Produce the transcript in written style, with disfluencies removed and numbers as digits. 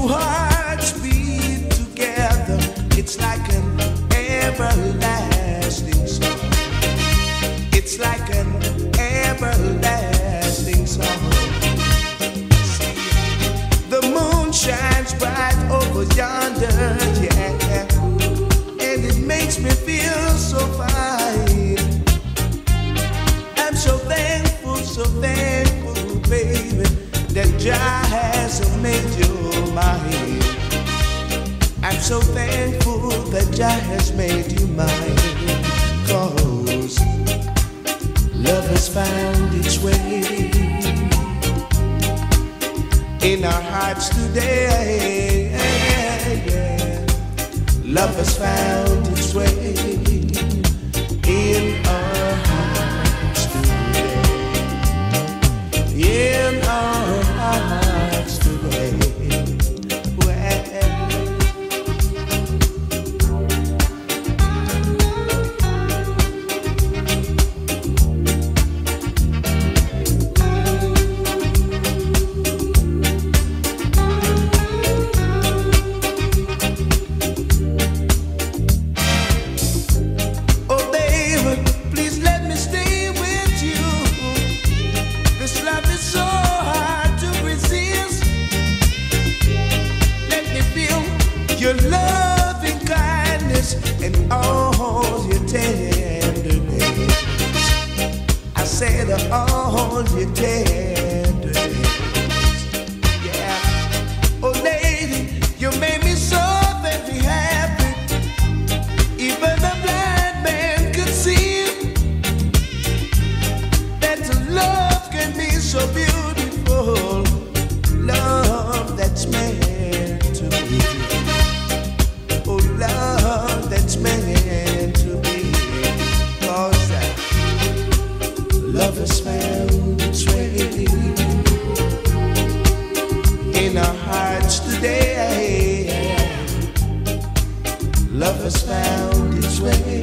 hearts beat together, it's like an everlasting song. It's like an everlasting song. See, the moon shines bright over yonder, yeah, and it makes me feel so fine. I'm so thankful, baby, that Jah has made you mine. I'm so thankful that Jah has made you mine. 'Cause love has found its way in our hearts today. Love has found its way in our hearts today. In our hearts today. Your loving kindness and all your tenderness. I said all your tenderness. Yeah. Oh lady, you made me so very happy. Even a blind man could see that love can be so beautiful. Love that's meant to be. Love that's meant to be. 'Cause love has found its way in our hearts today. Love has found its way